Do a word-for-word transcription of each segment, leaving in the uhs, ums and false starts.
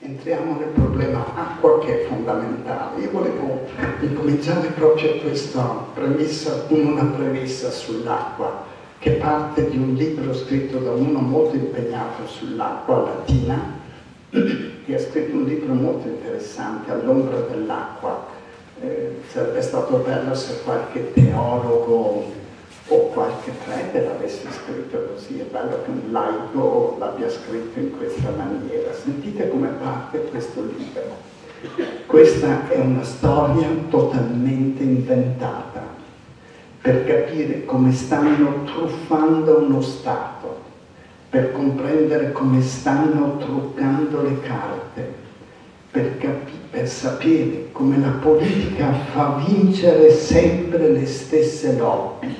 entriamo nel problema acqua, che è fondamentale. Io volevo incominciare proprio questa premessa con una premessa sull'acqua, che parte di un libro scritto da uno molto impegnato sull'acqua, Latina, che ha scritto un libro molto interessante, All'ombra dell'acqua. Eh, sarebbe stato bello se qualche teologo o qualche prete l'avesse scritto così. È bello che un laico l'abbia scritto in questa maniera. Sentite come parte questo libro. Questa è una storia totalmente inventata per capire come stanno truffando uno Stato, per comprendere come stanno truccando le carte, per, per sapere come la politica fa vincere sempre le stesse lobby,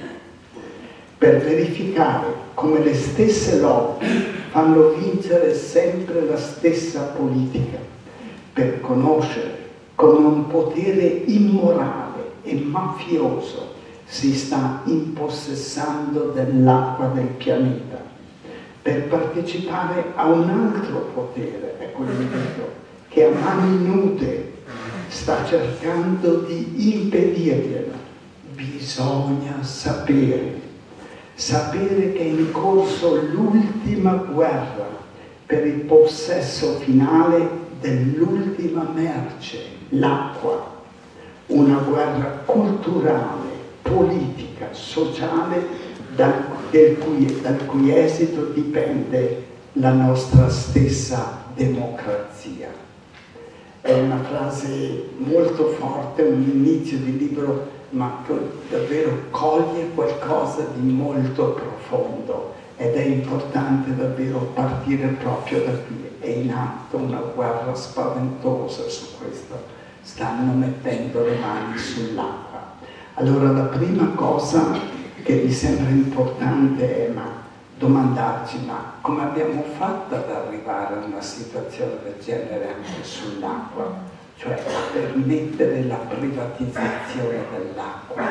per verificare come le stesse lobby fanno vincere sempre la stessa politica, per conoscere come un potere immorale e mafioso si sta impossessando dell'acqua del pianeta, per partecipare a un altro potere, ecco l'invito, che a mani nude sta cercando di impedirglielo. Bisogna sapere, sapere che è in corso l'ultima guerra per il possesso finale dell'ultima merce, l'acqua, una guerra culturale, politica, sociale, dal, del cui, dal cui esito dipende la nostra stessa democrazia. È una frase molto forte, un inizio di libro, ma che davvero coglie qualcosa di molto profondo, ed è importante davvero partire proprio da qui. È in atto una guerra spaventosa su questo, stanno mettendo le mani sull'acqua. Allora la prima cosa che mi sembra importante è ma domandarci ma come abbiamo fatto ad arrivare a una situazione del genere anche sull'acqua, cioè a permettere la privatizzazione dell'acqua.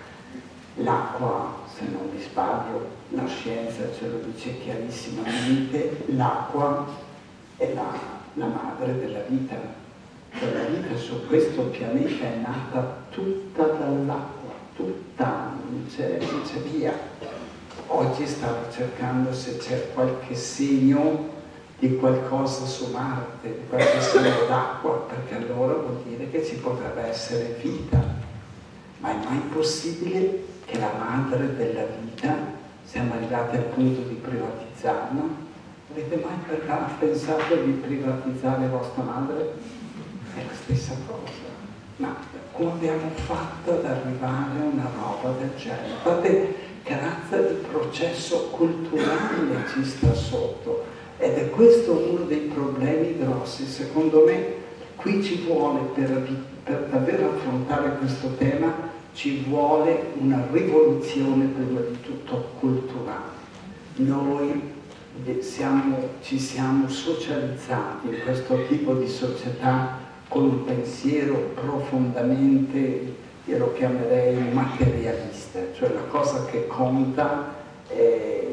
L'acqua, se non mi sbaglio, la scienza ce lo dice chiarissimamente, l'acqua è la, la madre della vita. La vita su questo pianeta è nata tutta dall'acqua, tutta, non c'è via. Oggi stavo cercando se c'è qualche segno di qualcosa su Marte, di qualche segno d'acqua, perché allora vuol dire che ci potrebbe essere vita. Ma è mai possibile che la madre della vita, siamo arrivati al punto di privatizzarla? Avete mai pensato di privatizzare vostra madre? È la stessa cosa. Ma come abbiamo fatto ad arrivare a una roba del genere? Guardate che razza di processo culturale ci sta sotto. Ed è questo uno dei problemi grossi. Secondo me qui ci vuole, per, per davvero affrontare questo tema, ci vuole una rivoluzione prima di tutto culturale. Noi siamo, ci siamo socializzati in questo tipo di società con un pensiero profondamente, io lo chiamerei materialista, cioè la cosa che conta è,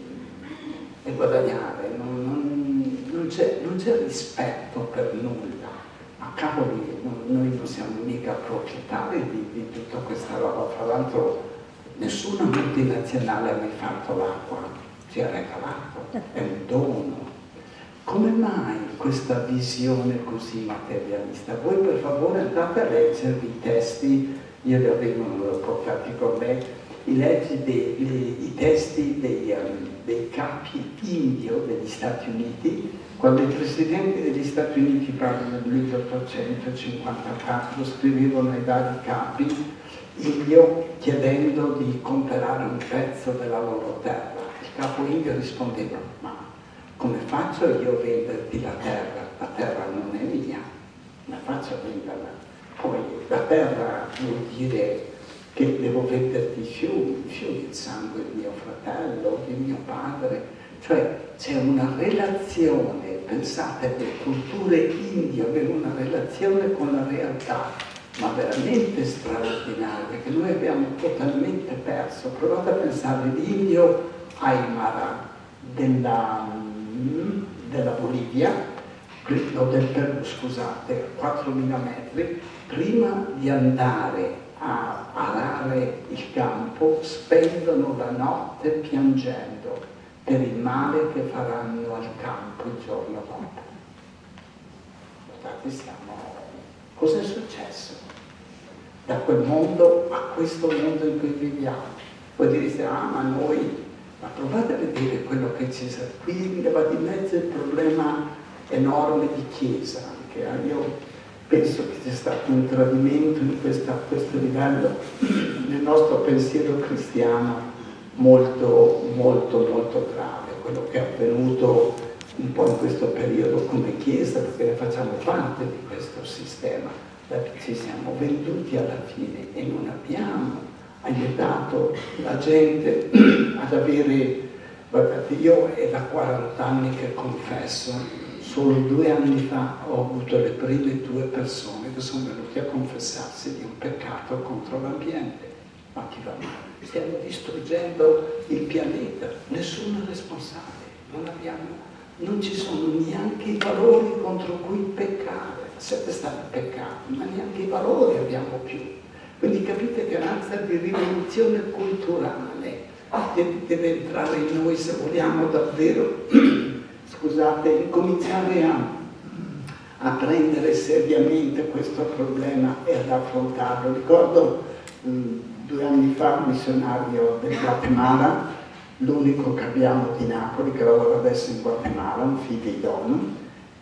è guadagnare, non, non, non, c'è, non c'è rispetto per nulla. Ma cavoli, noi non siamo mica proprietari di, di tutta questa roba. Tra l'altro nessuna multinazionale ha mai fatto l'acqua, ci ha regalato, è un dono. Come mai questa visione così materialista? Voi per favore andate a leggervi i testi, io li avevo portati con me, i, leggi dei, le, i testi dei, um, dei capi indio degli Stati Uniti, quando i presidenti degli Stati Uniti, proprio nel milleottocentocinquantaquattro, scrivevano ai vari capi indio chiedendo di comprare un pezzo della loro terra. Il capo indio rispondeva, ma come faccio io a venderti la terra? La terra non è mia, ma faccio a venderla. Poi la terra vuol dire che devo venderti i fiumi, i fiumi, il sangue di mio fratello, di mio padre. Cioè c'è una relazione, pensate, le culture indie avevano una relazione con la realtà, ma veramente straordinaria, che noi abbiamo totalmente perso. Provate a pensare l'indio Aymara della, della Bolivia, no, del Perù, scusate, a quattromila metri, prima di andare a arare il campo, spendono la notte piangendo per il male che faranno al campo il giorno dopo. Guardate, siamo... Cos'è successo? Da quel mondo a questo mondo in cui viviamo. Voi direte, ah, ma noi... Ma provate a vedere quello che ci sta qui, va di mezzo il problema enorme di Chiesa. Anche. Io penso che sia stato un tradimento in questa, a questo livello nel nostro pensiero cristiano molto, molto, molto grave. Quello che è avvenuto un po' in questo periodo come Chiesa, perché ne facciamo parte di questo sistema, perché ci siamo venduti alla fine e non abbiamo aiutato la gente ad avere, guardate, io è da quaranta anni che confesso, solo due anni fa ho avuto le prime due persone che sono venute a confessarsi di un peccato contro l'ambiente. Ma chi va male? Stiamo distruggendo il pianeta, nessuno è responsabile, non abbiamo, non ci sono neanche i valori contro cui peccare, siete stati peccati, ma neanche i valori abbiamo più. Quindi capite che razza di rivoluzione culturale deve entrare in noi se vogliamo davvero, scusate, cominciare a, a prendere seriamente questo problema e ad affrontarlo. Ricordo mh, due anni fa un missionario del Guatemala, l'unico che abbiamo di Napoli, che lavora adesso in Guatemala, un figlio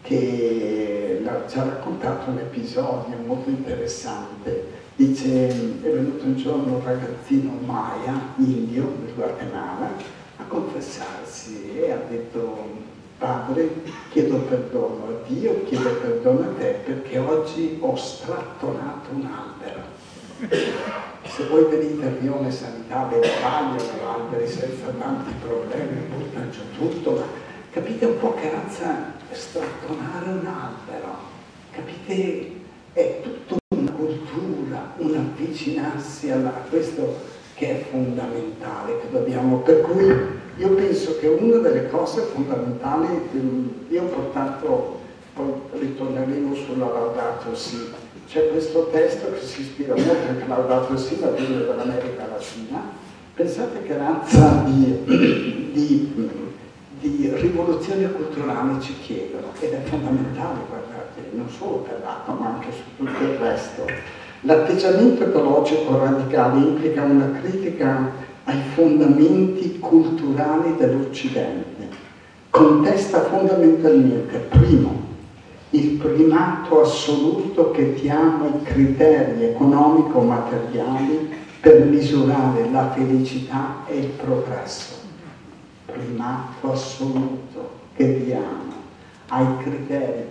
che ci ha raccontato un episodio molto interessante. Dice, è venuto un giorno un ragazzino Maya, indio, del Guatemala, a confessarsi e ha detto, padre, chiedo perdono a Dio, chiedo perdono a te perché oggi ho strattonato un albero. Se voi venite a Rione Sanitaria, tagliano alberi senza tanti problemi, buttano giù tutto, ma capite un po' che razza è strattonare un albero? Capite? È tutto una cultura, un avvicinarsi a questo che è fondamentale, che dobbiamo, per cui io penso che una delle cose fondamentali, io ho portato, poi ritorneremo sulla Laudato Si, c'è questo testo che si ispira molto anche a Laudato Si, la Bibbia dell'America Latina, pensate che razza di, di, di rivoluzioni culturali ci chiedono, ed è fondamentale, guardate, non solo per l'acqua ma anche su tutto il resto. L'atteggiamento ecologico radicale implica una critica ai fondamenti culturali dell'Occidente. Contesta fondamentalmente, primo, il primato assoluto che diamo ai criteri economico-materiali per misurare la felicità e il progresso. Primato assoluto che diamo ai criteri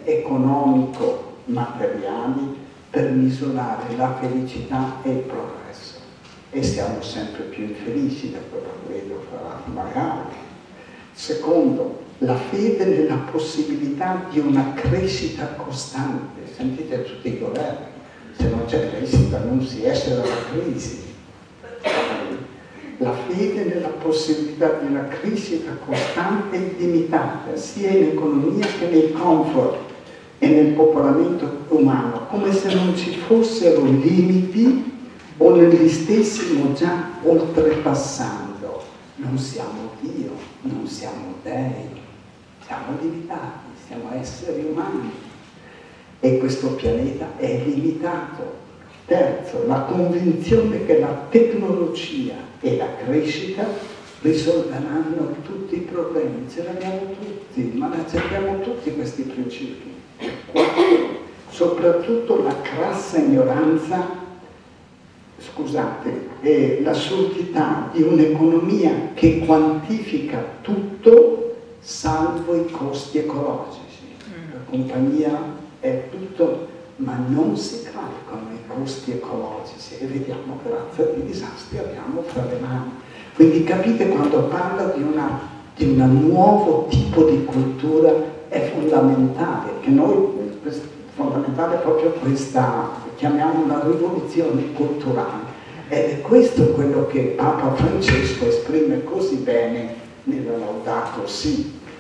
economico-materiali per misurare la felicità e il progresso. E siamo sempre più infelici da quello che vedo, magari. Secondo, la fede nella possibilità di una crescita costante. Sentite tutti i governi, se non c'è crescita non si esce dalla crisi. La fede nella possibilità di una crescita costante e illimitata, sia in economia che nel comfort e nel popolamento umano, come se non ci fossero limiti o non li stessimo già oltrepassando. Non siamo Dio, non siamo dei, siamo limitati, siamo esseri umani e questo pianeta è limitato. Terzo, la convinzione che la tecnologia e la crescita risolveranno tutti i problemi. Ce l'abbiamo tutti, ma ne accettano tutti questi principi. Quarto, soprattutto la crassa ignoranza, scusate, e l'assurdità di un'economia che quantifica tutto salvo i costi ecologici. La compagnia è tutto, ma non si calcolano i costi ecologici e vediamo che razza di disastri abbiamo fra le mani. Quindi capite, quando parla di, una, di un nuovo tipo di cultura è fondamentale, che noi, è fondamentale proprio questa, chiamiamola rivoluzione culturale, ed è questo quello che Papa Francesco esprime così bene nella Laudato Si.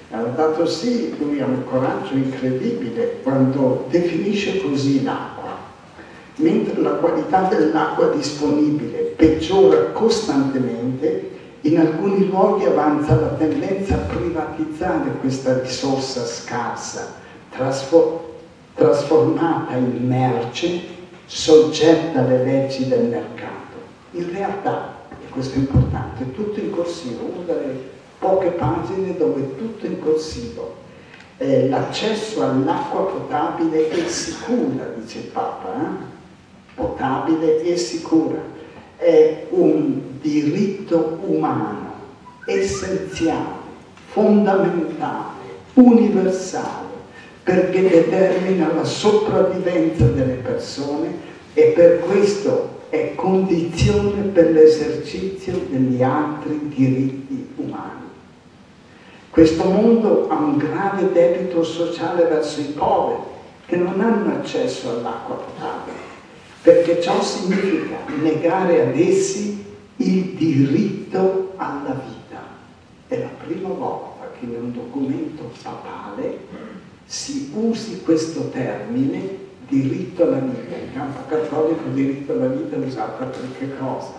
Laudato Si, lui ha un coraggio incredibile quando definisce così l'acqua. Mentre la qualità dell'acqua disponibile peggiora costantemente, in alcuni luoghi avanza la tendenza a privatizzare questa risorsa scarsa, trasfor- trasformata in merce, soggetta alle leggi del mercato. In realtà, e questo è importante, è tutto in corsivo, una delle poche pagine dove è tutto in corsivo. Eh, l'accesso all'acqua potabile e sicura, dice il Papa, eh? potabile e sicura, è un diritto umano, essenziale, fondamentale, universale, perché determina la sopravvivenza delle persone e per questo è condizione per l'esercizio degli altri diritti umani. Questo mondo ha un grave debito sociale verso i poveri che non hanno accesso all'acqua potabile, perché ciò significa negare ad essi il diritto alla vita. È la prima volta che in un documento papale si usi questo termine, diritto alla vita. In campo cattolico diritto alla vita è usato per che cosa?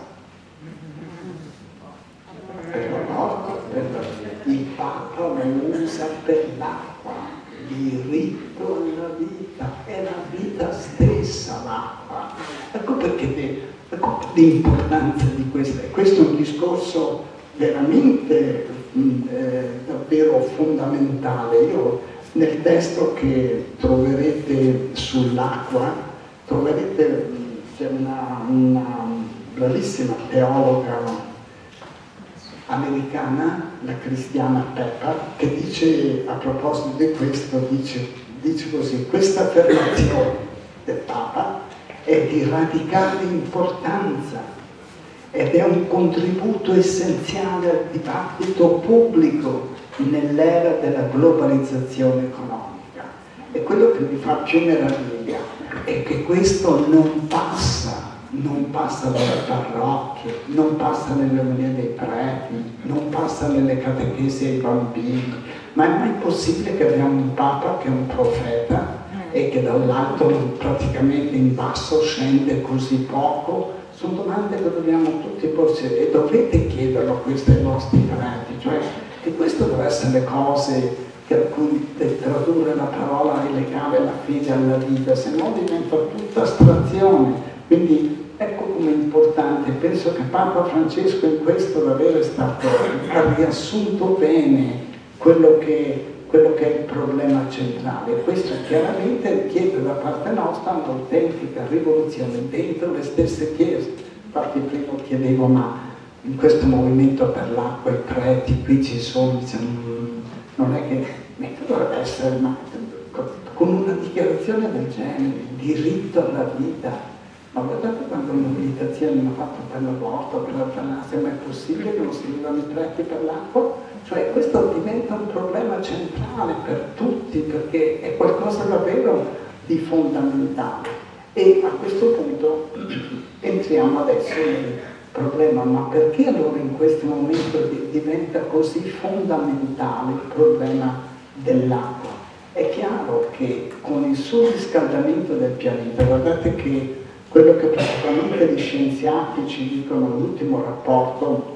Per l'aborto, per la... il Papa lo usa per l'acqua, diritto alla vita, è la vita stessa l'acqua. Ecco perché ecco l'importanza di questa. Questo è un discorso veramente eh, davvero fondamentale. Io nel testo che troverete sull'acqua troverete c'è una, una bravissima teologa americana, la cristiana Pepper, che dice a proposito di questo, dice, dice così: questa affermazione del Papa è di radicale importanza ed è un contributo essenziale al dibattito pubblico nell'era della globalizzazione economica. E quello che mi fa più meraviglia è che questo non passa non passa dalle parrocchie, non passa nelle omelie dei preti, non passa nelle catechesi ai bambini, ma è mai possibile che abbiamo un Papa che è un profeta e che dall'alto praticamente in basso scende così poco? Sono domande che dobbiamo tutti porci e dovete chiederlo questo ai vostri preti, cioè che questo deve essere le cose per cui tradurre la parola e legare la fede alla vita, se no diventa tutta astrazione. Quindi ecco come è importante, penso che Papa Francesco in questo davvero è stato, ha riassunto bene quello che, quello che è il problema centrale. Questo chiaramente richiede da parte nostra un'autentica rivoluzione dentro le stesse chiese. Infatti prima chiedevo, ma in questo movimento per l'acqua i preti qui ci sono, diciamo, non è che dovrebbe essere, ma con una dichiarazione del genere, diritto alla vita. Ma guardate quando le meditazioni hanno fatto per l'aborto, per l'eutanasia, ma è possibile che non si vivano i preti per l'acqua? Cioè questo diventa un problema centrale per tutti, perché è qualcosa davvero di fondamentale. E a questo punto entriamo adesso nel problema, ma perché allora in questo momento diventa così fondamentale il problema dell'acqua? È chiaro che con il surriscaldamento del pianeta, guardate che quello che praticamente gli scienziati ci dicono l'ultimo rapporto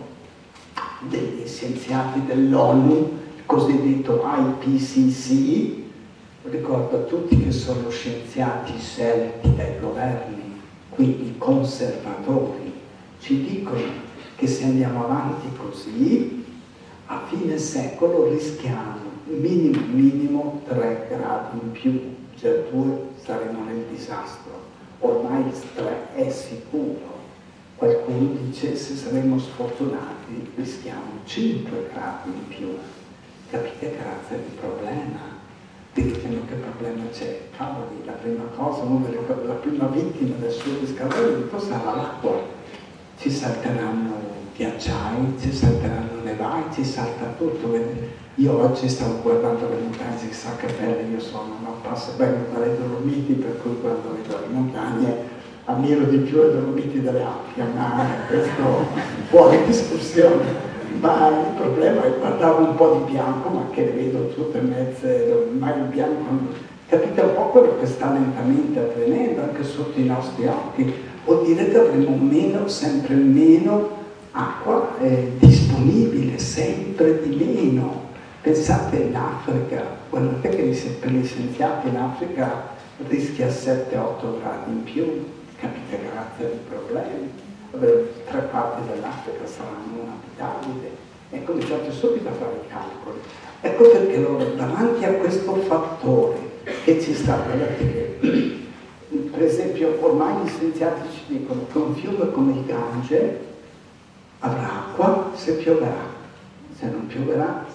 degli scienziati dell'ONU, il cosiddetto I P C C, ricordo a tutti che sono scienziati scelti dai governi, quindi conservatori, ci dicono che se andiamo avanti così, a fine secolo rischiamo minimo minimo tre gradi in più, cioè due saremo nel disastro. Ormai il tre è sicuro. Qualcuno dice se saremo sfortunati rischiamo cinque gradi in più. Capite che razza di problema? Ditemi che problema c'è. Cavoli, la prima cosa, una delle, la prima vittima del surriscaldamento sarà l'acqua. Ci salteranno ghiacciai, ci salteranno nevai, ci salta tutto. Io oggi stavo guardando le montagne, chissà che belle io sono, non passo bene dalle Dolomiti, per cui quando vedo le montagne ammiro di più le Dolomiti delle Alpi, ma questo fuori discussione. Ma il problema è che guardavo un po' di bianco, ma che le vedo tutte mezze, ormai il bianco, capite un po' quello che sta lentamente avvenendo anche sotto i nostri occhi. Vuol dire che avremo meno, sempre meno acqua eh, disponibile, sempre di meno. Pensate in Africa, guardate che per gli scienziati in Africa rischia sette otto gradi in più, capite, grazie ai problemi. Tre quarti dell'Africa saranno inabitabili e cominciate subito a fare i calcoli. Ecco perché loro, davanti a questo fattore che ci sta, guardate che, per esempio, ormai gli scienziati ci dicono che un fiume come il Gange avrà acqua se pioverà, se non pioverà,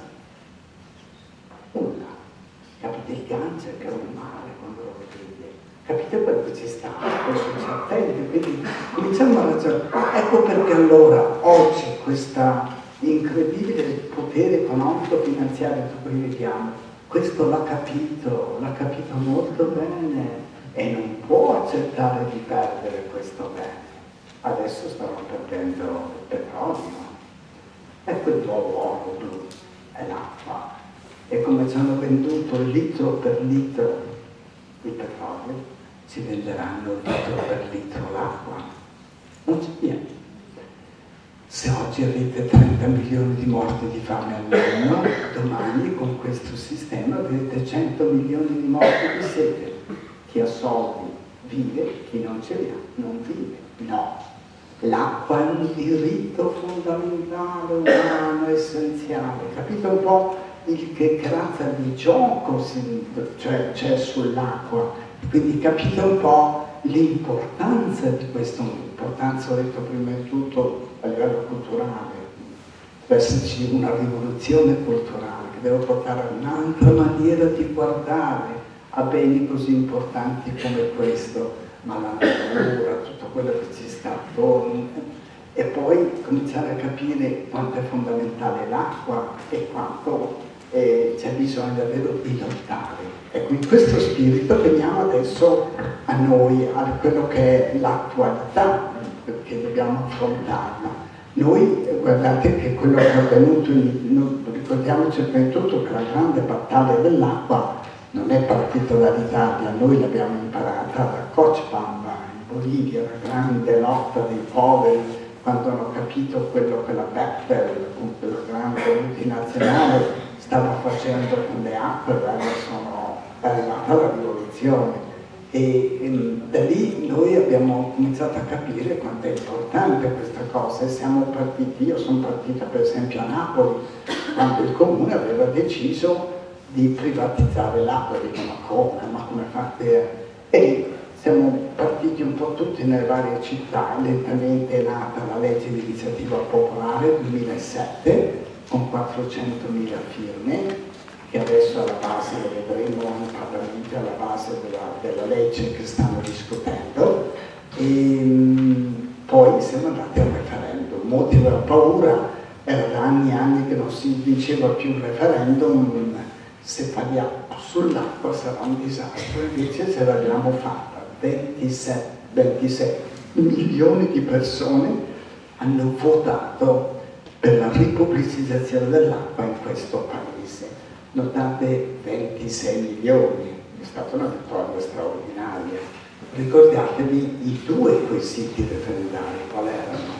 nulla. Capite, il Gange che è un mare quando lo vedete. Capite quello che ci sta, questo ci attende, quindi cominciamo a ragionare. Ecco perché allora oggi questo incredibile potere economico finanziario che qui vediamo, questo l'ha capito, l'ha capito molto bene e non può accettare di perdere questo bene. Adesso stanno perdendo il petrolio, ecco il nuovo oro blu, è l'acqua. E come ci hanno venduto litro per litro il petrolio, ci venderanno litro per litro l'acqua. Non c'è niente. Se oggi avete trenta milioni di morti di fame all'anno, domani con questo sistema avrete cento milioni di morti di sete. Chi ha soldi vive, chi non ce li ha non vive. No. L'acqua è un diritto fondamentale, umano, essenziale. Capite un po' il che razza di gioco c'è cioè, sull'acqua? Quindi capite un po' l'importanza di questo, l'importanza, ho detto prima di tutto, a livello culturale. Deve esserci una rivoluzione culturale che deve portare a un'altra maniera di guardare a beni così importanti come questo, ma la natura, tutto quello che ci sta attorno, e poi cominciare a capire quanto è fondamentale l'acqua e quanto eh, c'è bisogno davvero di lottare. Ecco, in questo spirito veniamo adesso a noi, a quello che è l'attualità, perché dobbiamo affrontarla. Noi, guardate che quello che è avvenuto, in, ricordiamoci prima di tutto che la grande battaglia dell'acqua non è partita dall'Italia, noi l'abbiamo imparata da Cochabamba, in Bolivia, la grande lotta dei poveri, quando hanno capito quello che la Bechtel, appunto la grande multinazionale, stava facendo con le acque, sono è arrivata la rivoluzione e, e da lì noi abbiamo cominciato a capire quanto è importante questa cosa e siamo partiti, io sono partita per esempio a Napoli quando il comune aveva deciso di privatizzare l'acqua, dico ma come, ma come fate? E lì siamo partiti un po' tutti nelle varie città e lentamente è nata la legge di iniziativa popolare duemilasette con quattrocentomila firme che adesso alla base, lo vedremo in Parlamento, alla base della, della legge che stanno discutendo, e mh, poi siamo andati al referendum. Molti avevano paura, era da anni e anni che non si diceva più il referendum, se parliamo sull'acqua sarà un disastro, invece ce l'abbiamo fatta. ventisette, ventisei milioni di persone hanno votato per la ripubblicizzazione dell'acqua in questo paese. Notate ventisei milioni, è stata una vittoria straordinaria. Ricordatevi i due quesiti referendari, qual erano?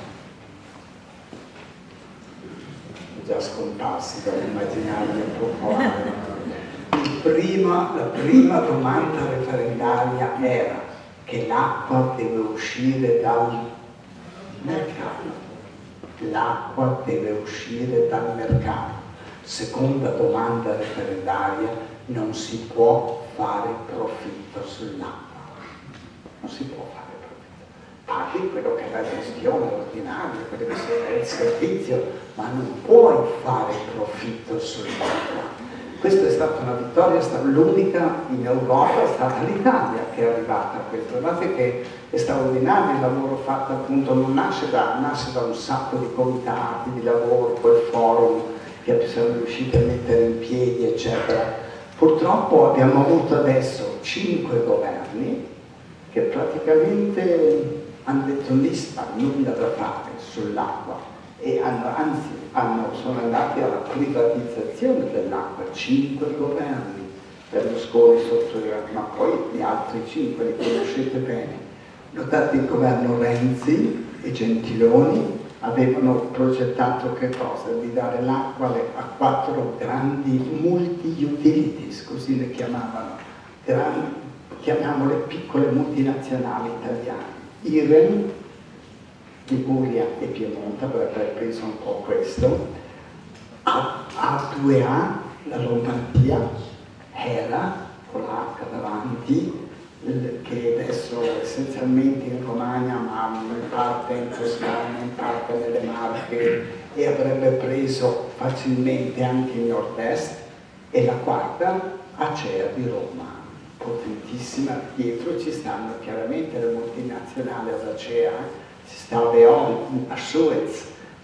Già scomparsi dall'immaginario popolare. Il prima, la prima domanda referendaria era che l'acqua deve uscire dal mercato. L'acqua deve uscire dal mercato. Seconda domanda referendaria, non si può fare profitto sull'acqua. Non si può fare profitto. Paghi quello che è la gestione ordinaria, quello che è il servizio, ma non puoi fare profitto sull'acqua. Questa è stata una vittoria, l'unica in Europa è stata l'Italia che è arrivata a questo. Guardate che è straordinario il lavoro fatto, appunto, non nasce da, nasce da un sacco di comitati, di lavoro, quel forum che siamo riusciti a mettere in piedi, eccetera. Purtroppo abbiamo avuto adesso cinque governi che praticamente hanno detto lista, nulla da fare sull'acqua. e hanno, anzi hanno, sono andati alla privatizzazione dell'acqua, cinque governi, Berlusconi sotto, ma poi gli altri cinque li conoscete bene. Notate il governo Renzi e Gentiloni avevano progettato che cosa? Di dare l'acqua a quattro grandi multi-utilities, così le chiamavano, grandi, chiamiamole piccole multinazionali italiane, Iren, Liguria e Piemonte, avrebbe preso un po' questo, A due A, la Lombardia, Hera, con la H davanti, che adesso essenzialmente in Romagna, ma in parte in Toscana, in parte nelle Marche, e avrebbe preso facilmente anche il nord-est, e la quarta, Acea di Roma, potentissima. Dietro ci stanno chiaramente le multinazionali ad Acea, ci sta Veolia a Suez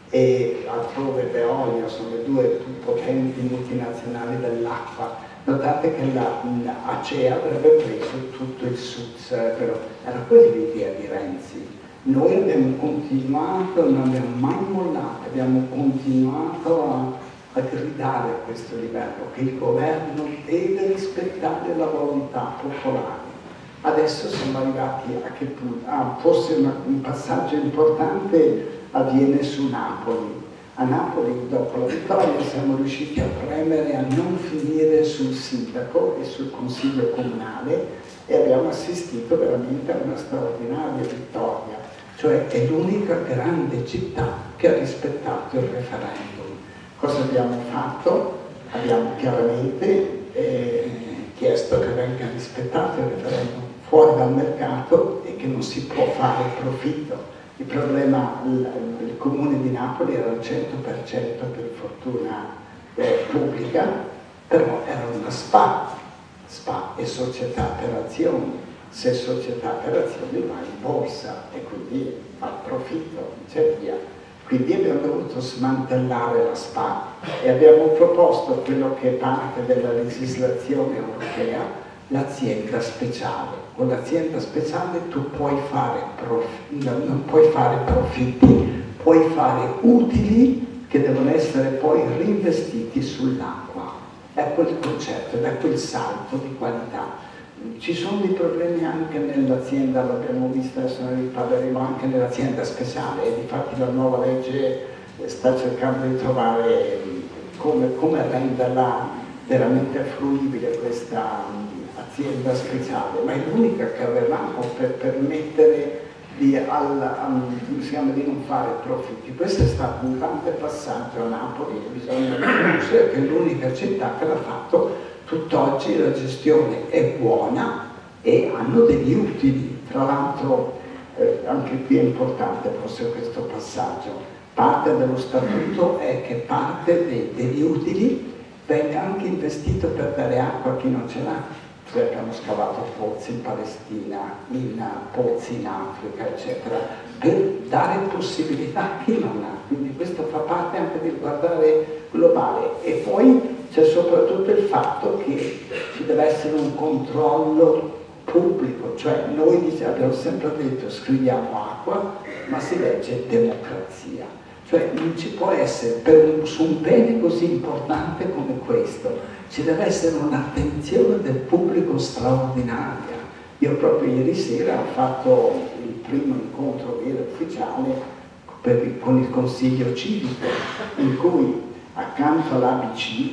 e altrove Veolia, sono le due più potenti multinazionali dell'acqua. Notate che la, la Acea avrebbe preso tutto il sud, però era quella l'idea di Renzi. Noi abbiamo continuato, non abbiamo mai mollato, abbiamo continuato a, a gridare a questo livello, che il governo deve rispettare la volontà popolare. Adesso siamo arrivati a che punto? Ah, forse una, un passaggio importante avviene su Napoli. A Napoli, dopo la vittoria, siamo riusciti a premere a non finire sul sindaco e sul consiglio comunale e abbiamo assistito veramente a una straordinaria vittoria. Cioè è l'unica grande città che ha rispettato il referendum. Cosa abbiamo fatto? Abbiamo chiaramente eh, chiesto che venga rispettato il referendum fuori dal mercato e che non si può fare profitto. Il problema, il, il comune di Napoli era al cento per cento per fortuna eh, pubblica, però era una SPA, SPA è società per azioni, se società per azioni va in borsa e quindi fa profitto, c'è via. Quindi abbiamo dovuto smantellare la SPA e abbiamo proposto quello che è parte della legislazione europea, l'azienda speciale. Con l'azienda speciale tu puoi fare prof- non puoi fare profitti, puoi fare utili che devono essere poi reinvestiti sull'acqua. Ecco il concetto, da quel salto di qualità. Ci sono dei problemi anche nell'azienda, l'abbiamo visto, adesso ne riparleremo anche nell'azienda speciale, e difatti la nuova legge sta cercando di trovare come, come renderla veramente fruibile questa azienda speciale, ma è l'unica che avevamo per permettere di, al, um, di non fare profitti. Questo è stato un grande passaggio a Napoli, bisogna riconoscere che è l'unica città che l'ha fatto. Tutt'oggi la gestione è buona e hanno degli utili. Tra l'altro eh, anche qui è importante forse questo passaggio. Parte dello statuto è che parte dei, degli utili venga anche investito per dare acqua a chi non ce l'ha. Noi abbiamo scavato pozzi in Palestina, in pozzi in Africa, eccetera, per dare possibilità a chi non ha. Quindi questo fa parte anche del guardare globale. E poi c'è soprattutto il fatto che ci deve essere un controllo pubblico, cioè noi diciamo, abbiamo sempre detto scriviamo acqua, ma si legge democrazia. Cioè non ci può essere, per un, su un bene così importante come questo, ci deve essere un'attenzione del pubblico straordinaria. Io proprio ieri sera ho fatto il primo incontro vero e ufficiale per il, con il Consiglio Civico, in cui accanto all'A B C,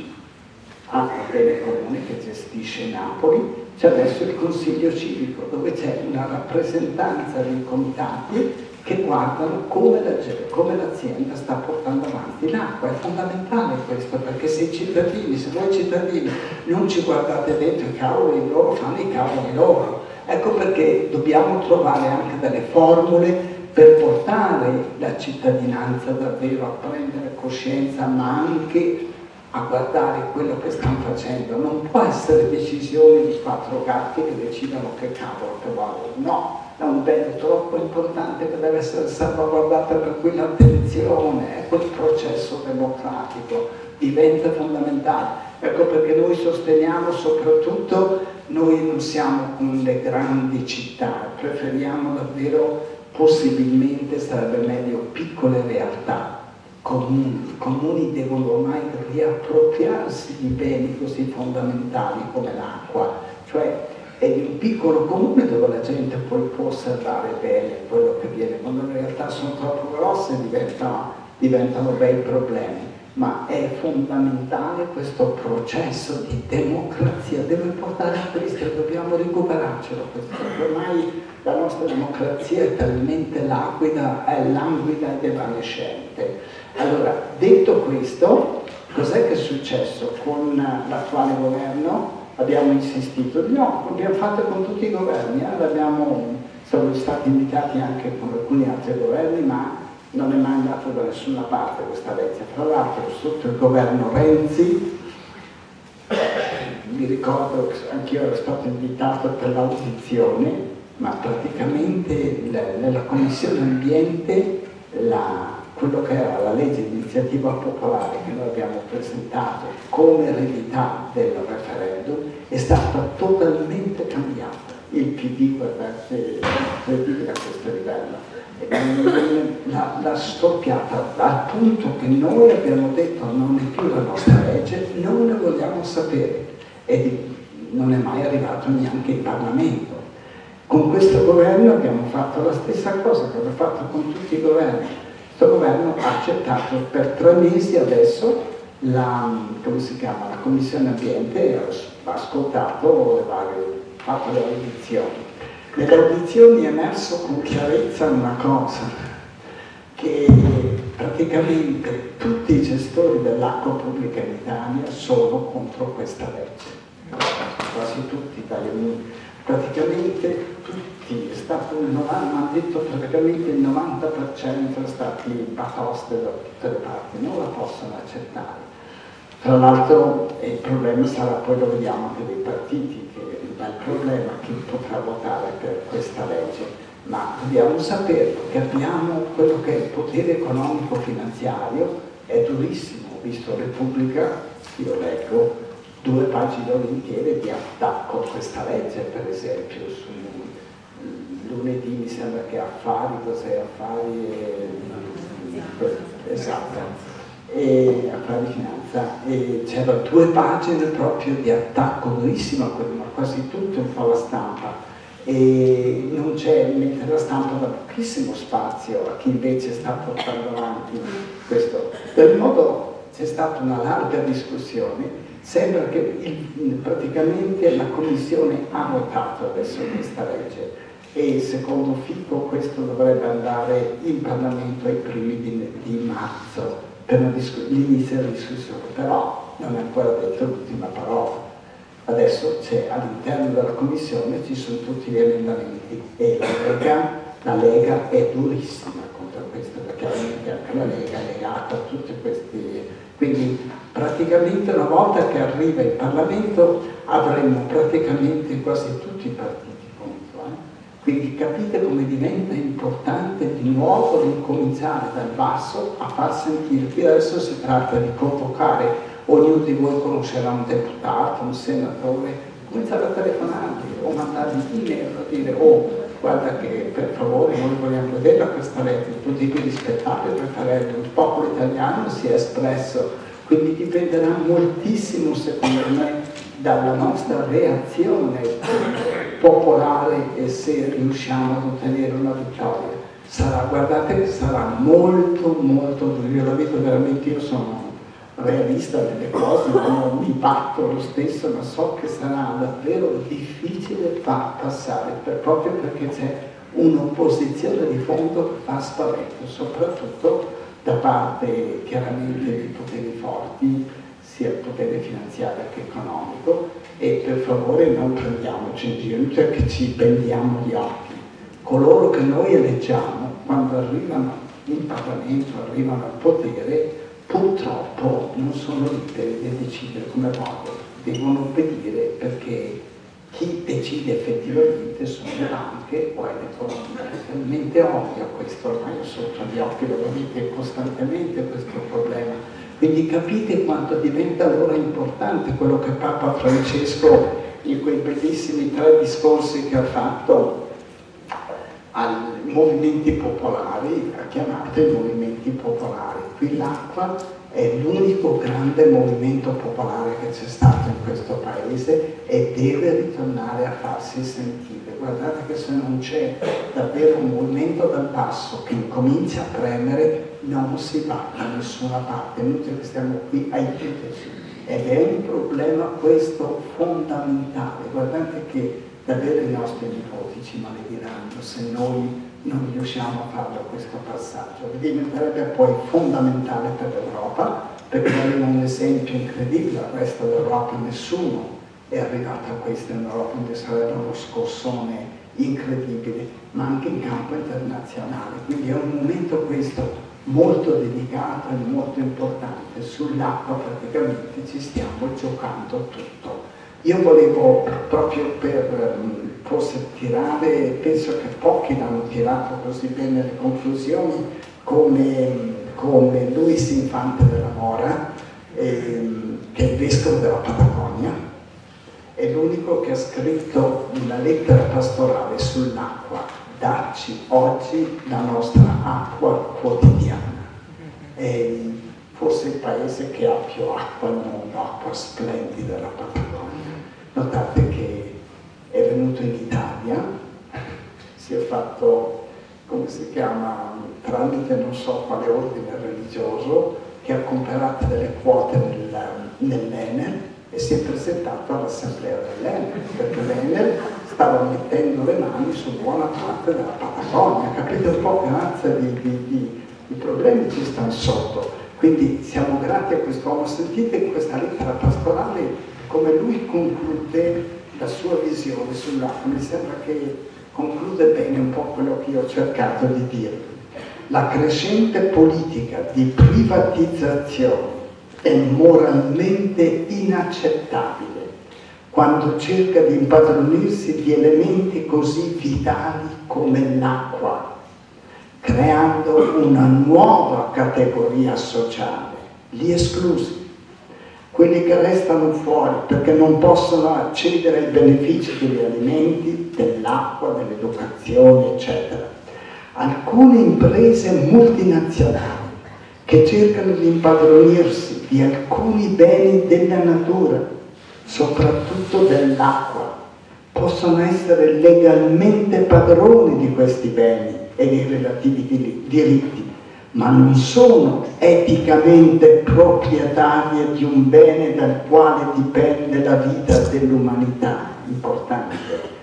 Acqua Bene Comune, che gestisce Napoli, c'è adesso il Consiglio Civico, dove c'è una rappresentanza dei comitati che guardano come l'azienda sta portando avanti l'acqua. È fondamentale questo, perché se i cittadini, se voi cittadini non ci guardate dentro i cavoli loro, fanno i cavoli loro. Ecco perché dobbiamo trovare anche delle formule per portare la cittadinanza davvero a prendere coscienza, ma anche a guardare quello che stanno facendo. Non può essere decisione di quattro gatti che decidono che cavolo che vogliono, no. È un bene troppo importante che deve essere salvaguardato, per cui l'attenzione, ecco il processo democratico diventa fondamentale. Ecco perché noi sosteniamo soprattutto, noi non siamo con le grandi città, preferiamo davvero, possibilmente sarebbe meglio piccole realtà, comuni. I comuni devono ormai riappropriarsi di beni così fondamentali come l'acqua, cioè è di un piccolo comune dove la gente poi può osservare bene quello che viene, quando in realtà sono troppo grosse diventano, diventano bei problemi. Ma è fondamentale questo processo di democrazia, deve portare a Cristo, dobbiamo recuperarcelo questo. Ormai la nostra democrazia è talmente languida, è languida ed evanescente. Allora, detto questo, cos'è che è successo con l'attuale governo? Abbiamo insistito, no, l'abbiamo fatto con tutti i governi, eh? Abbiamo, siamo stati invitati anche con alcuni altri governi, ma non è mai andata da nessuna parte questa legge. Tra l'altro sotto il governo Renzi, mi ricordo che anch'io ero stato invitato per l'audizione, ma praticamente nella Commissione Ambiente la, quello che era la legge di iniziativa popolare che noi abbiamo presentato come eredità del referendum è stata totalmente cambiata. Il P D, guardate, incredibile a questo livello. L'ha storpiata al punto che noi abbiamo detto non è più la nostra legge, non ne vogliamo sapere e non è mai arrivato neanche in Parlamento. Con questo governo abbiamo fatto la stessa cosa che abbiamo fatto con tutti i governi. Questo governo ha accettato per tre mesi adesso la, come si chiama, la Commissione Ambiente, ha ascoltato le varie, fatto le audizioni. Nelle audizioni è emerso con chiarezza una cosa, che praticamente tutti i gestori dell'acqua pubblica in Italia sono contro questa legge, quasi tutti, dai, praticamente tutti, è stato il novanta, hanno detto praticamente il novanta per cento è stati batoste da tutte le parti, non la possono accettare. Tra l'altro il problema sarà, poi lo vediamo anche dei partiti, che il problema è chi potrà votare per questa legge, ma dobbiamo sapere che abbiamo quello che è il potere economico finanziario, è durissimo, ho visto Repubblica, io leggo due pagine intere di attacco a questa legge, per esempio, su lunedì mi sembra che Affari, cos'è Affari? E, esatto. E Affari Finanza, e c'erano due pagine proprio di attacco durissimo a quello, ma quasi tutto in fa la stampa, e non c'è, mentre la stampa dà pochissimo spazio a chi invece sta portando avanti questo. Per modo c'è stata una larga discussione, sembra che il, praticamente la Commissione ha votato adesso questa legge e secondo Fico questo dovrebbe andare in Parlamento ai primi di, di marzo per l'inizio della discussione, però non è ancora detto l'ultima parola. Adesso c'è all'interno della Commissione, ci sono tutti gli emendamenti e la Lega, la Lega è durissima contro questo, perché anche la Lega è legata a tutti questi. Quindi praticamente una volta che arriva in Parlamento avremo praticamente quasi tutti i partiti. Quindi capite come diventa importante di nuovo ricominciare dal basso a far sentire. Qui adesso si tratta di convocare, ognuno di voi conoscerà un deputato, un senatore, cominciare a telefonargli o mandargli email a dire oh guarda che per favore noi vogliamo vedere questa legge, tu devi rispettare il referendum, il popolo italiano si è espresso, quindi dipenderà moltissimo secondo me dalla nostra reazione popolare e se riusciamo ad ottenere una vittoria. Sarà, guardate che sarà molto molto duro, io la vedo veramente, io sono realista delle cose, non mi batto lo stesso, ma so che sarà davvero difficile far passare, per, proprio perché c'è un'opposizione di fondo che fa spavento, soprattutto da parte chiaramente dei poteri forti, sia il potere finanziario che economico, e per favore non prendiamoci in giro, perché ci bendiamo gli occhi. Coloro che noi eleggiamo, quando arrivano in Parlamento, arrivano al potere, purtroppo non sono liberi di decidere come vogliono, devono obbedire perché chi decide effettivamente sono le banche o è l'economia. È talmente ovvio questo, ormai sotto gli occhi lo vedete costantemente questo problema. Quindi capite quanto diventa allora importante quello che Papa Francesco in quei bellissimi tre discorsi che ha fatto ai movimenti popolari, ha chiamato i movimenti movimenti popolari. Qui l'acqua è l'unico grande movimento popolare che c'è stato in questo paese e deve ritornare a farsi sentire. Guardate che se non c'è davvero un movimento dal basso che incomincia a premere, non si va da nessuna parte, inutile che stiamo qui ai giudici. Ed è un problema questo fondamentale. Guardate che davvero i nostri nipoti ci malediranno se noi non riusciamo a farlo questo passaggio. Diventerebbe poi fondamentale per l'Europa, perché daremo un esempio incredibile al resto dell'Europa. Nessuno è arrivato a questo in Europa, quindi sarebbe uno scossone incredibile, ma anche in campo internazionale. Quindi è un momento questo molto delicato e molto importante. Sull'acqua praticamente ci stiamo giocando tutto. Io volevo proprio per forse tirare, penso che pochi l'hanno tirato così bene le conclusioni, come, come Luis Infante della Mora, ehm, che è il vescovo della Patagonia, è l'unico che ha scritto una lettera pastorale sull'acqua. Dacci oggi la nostra acqua quotidiana. È forse il paese che ha più acqua al mondo, acqua splendida, la Patagonia. Notate che è venuto in Italia, si è fatto, come si chiama, tramite non so quale ordine religioso, che ha comprato delle quote nel, nell'Enel e si è presentato all'assemblea dell'Enel, perché l'Enel stava mettendo le mani su buona parte della Patagonia. Capite un po' che razza di, di, di, di problemi ci stanno sotto. Quindi siamo grati a quest'uomo. Sentite in questa lettera pastorale come lui conclude la sua visione sull'acqua. Mi sembra che conclude bene un po' quello che io ho cercato di dire. La crescente politica di privatizzazione è moralmente inaccettabile quando cerca di impadronirsi di elementi così vitali come l'acqua, creando una nuova categoria sociale, gli esclusi, quelli che restano fuori perché non possono accedere ai benefici degli alimenti, dell'acqua, dell'educazione, eccetera. Alcune imprese multinazionali che cercano di impadronirsi di alcuni beni della natura, soprattutto dell'acqua, possono essere legalmente padroni di questi beni e dei relativi diritti, ma non sono eticamente proprietarie di un bene dal quale dipende la vita dell'umanità. Importante.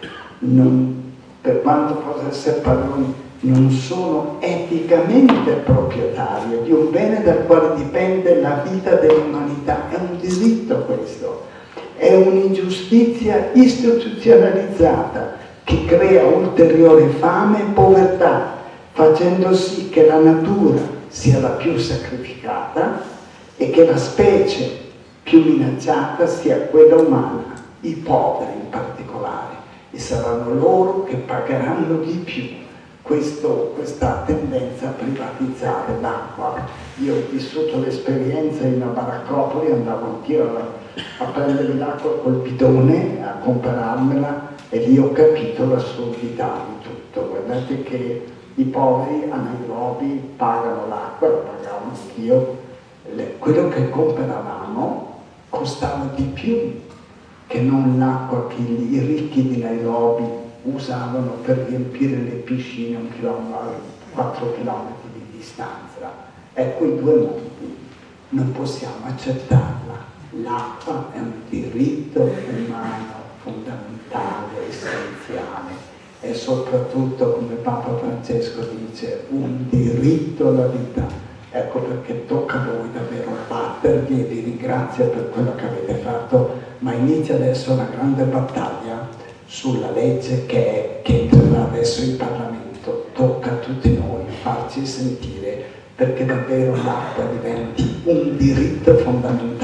Non, per quanto possa essere padroni, non sono eticamente proprietarie di un bene dal quale dipende la vita dell'umanità. È un diritto questo. È un'ingiustizia istituzionalizzata che crea ulteriore fame e povertà, facendo sì che la natura sia la più sacrificata e che la specie più minacciata sia quella umana, i poveri in particolare, e saranno loro che pagheranno di più questo, questa tendenza a privatizzare l'acqua. Io ho vissuto l'esperienza in una baraccopoli, andavo anch'io a, a prendere l'acqua col bidone, a comprarmela, e lì ho capito l'assurdità di tutto. Guardate che i poveri a Nairobi pagano l'acqua, la pagavo anch'io, quello che compravamo costava di più che non l'acqua che i ricchi di Nairobi usavano per riempire le piscine a un chilometro, a quattro chilometri di distanza. Ecco i due mondi, non possiamo accettarla. L'acqua è un diritto umano fondamentale, essenziale. E soprattutto, come Papa Francesco dice, un diritto alla vita. Ecco perché tocca a voi davvero battervi, e vi ringrazio per quello che avete fatto, ma inizia adesso una grande battaglia sulla legge che, è, che entrerà adesso in Parlamento. Tocca a tutti noi farci sentire perché davvero l'acqua diventi un diritto fondamentale.